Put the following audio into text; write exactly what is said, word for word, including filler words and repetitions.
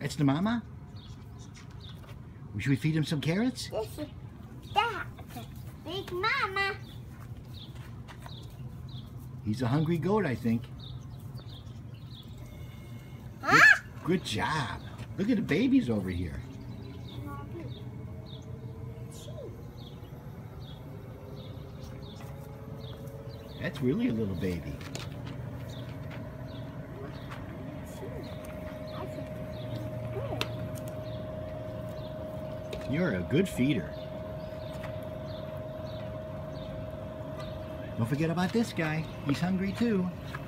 That's the mama? Should we feed him some carrots? This is that big mama. He's a hungry goat, I think. Huh? Good, good job. Look at the babies over here. That's really a little baby. You're a good feeder. Don't forget about this guy. He's hungry too.